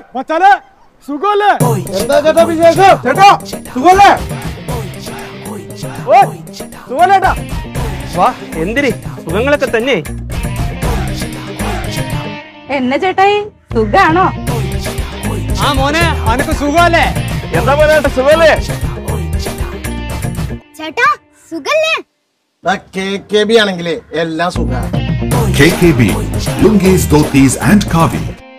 മച്ചാനെ സുഖല്ലേ? എന്താ ചേട്ടാ വിശേഷം? ചേട്ടാ സുഖല്ലേ? സുഖല്ലേട്ടാ? വാ എന്തിരി സുഖങ്ങളൊക്കെ തന്നെ. എന്നെ ചേട്ടായി സുഖാണോ? ആ മോനെ അനക്ക് സുഖല്ലേ? എന്താ പോലെ സുഖല്ലേ? ചേട്ടാ സുഖല്ലേ? KKB ആണെങ്കിലേ എല്ലാം സുഖ. KKB, Lungis, Dhotis and Kavi.